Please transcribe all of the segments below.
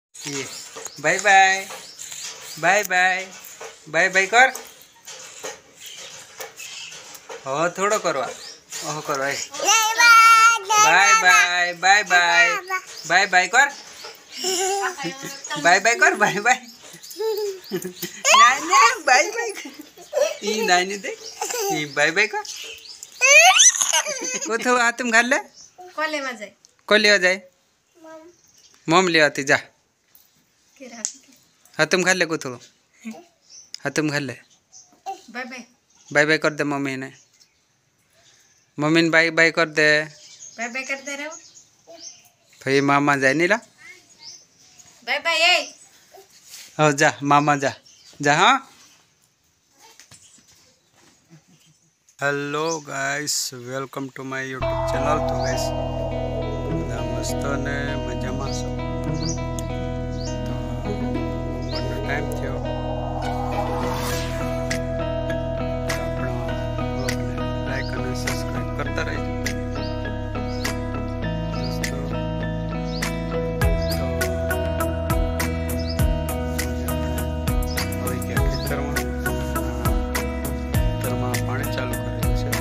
ये bye bye bye bye bye bye कर हो थोड़ो करवा ओह करो bye bye bye bye bye bye कर बाय बाय कर बाय बाय नानी बाय बाय ई नानी दे ई बाय बाय कर कोथो हातम घाल ले कोले में जाए कोले जाए मम ले आती जा हातम घाल ले कोथो हातम घाल ले बाय बाय बाय बाय कर दे मम्मी ने मम्मी ने बाय बाय कर दे रहो फिर मामा जाए नीला बाय बाय ए हो जा मामा जा जा हाँ hello guys welcome to my YouTube channel. तो गाइस બધા મસ્ત ને મજામાં છો તો બપોરનો ટાઈમ થયો તો આપણા બ્લોગને લાઈક અને સબસ્ક્રાઈબ કરતા રહેજો દોસ્તો। તો હવે ગયા ખેતરમાં પાણી ચાલુ કરેલું છે।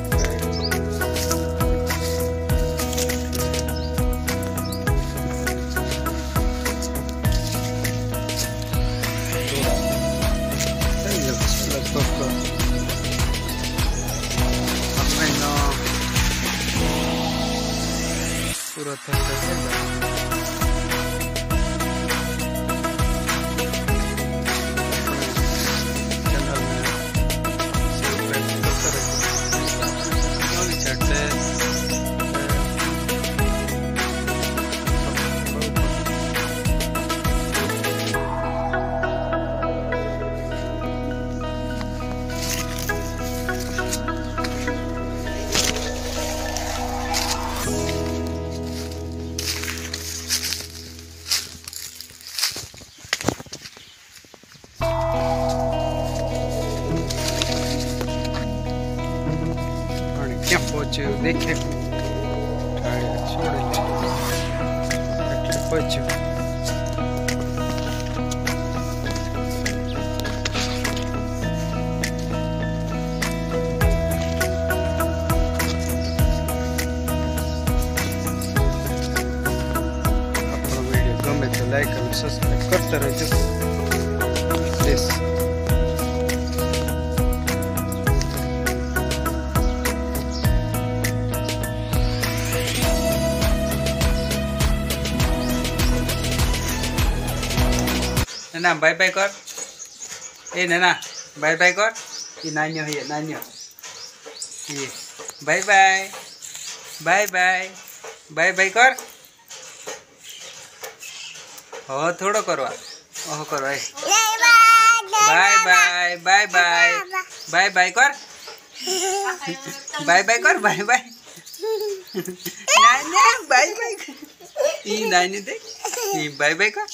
पूरा क्या पहुंचे देखे छोड़े पहुंचो अपना वीडियो गमे तो लाइक और सब्सक्राइब करते रहो प्लीज। ना बाय बाय कर ए ना बाय बाय कर ये नान्यो है नान्यो ये bye bye bye bye bye bye कर हो थोड़ो करवा ओह करो bye bye bye bye bye bye कर बाय बाय कर बाय बाय नानी बाय बाय ई नानी दे ई बाय बाय कर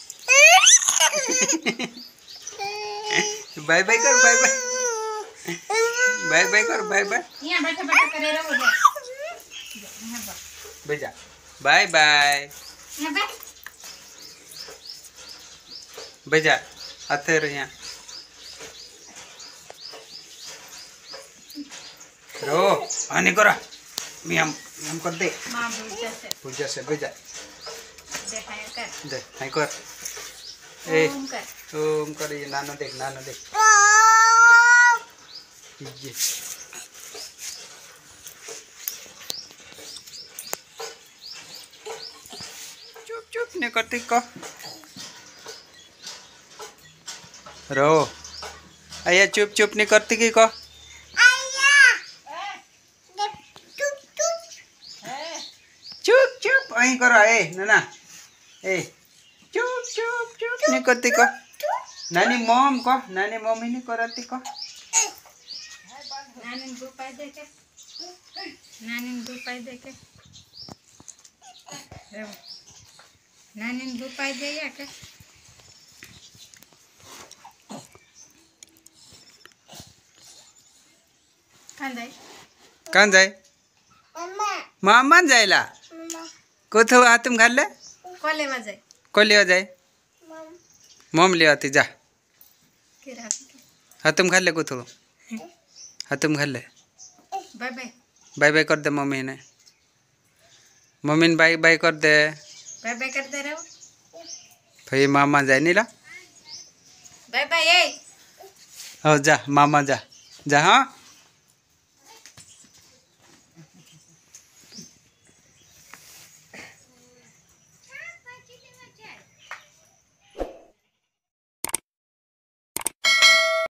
बाय बाय कर बाय बाय बाय बाय कर बाय बाय यहाँ बैठे बैठे करे रहो बेजा बाय बाय यहाँ बैठ बेजा आते रहो यहाँ रो आने करा मैं हम कर दे माँ पूजा से बेजा दे हाय कर ए ओम कर ये नाना देख ये चुप चुप नहीं करती को रो आया चुप चुप नहीं करती की को चुप चुप अहीं करो ए नाना ए चुप चुप चुप नहीं करती को नानी मॉम को नानी मम्मी नहीं करती को नानी दूध पाई दे के नानी दूध पाई दे या के कहाँ जाए मामा जाएला कोथो हातम घाल ले कोले में जाए कोई लिया जाए मम लिया आती जा हाँ तुम खा ले को थोड़ा हाँ तुम खा ले बाय बाय बाय बाय कर दे मम्मी ने मम्मी ने बाय बाय कर दे बाय बाय कर दे रहो भाई मामा जाए नहीं ला बाय बाय ए हो जा मामा जा जा हाँ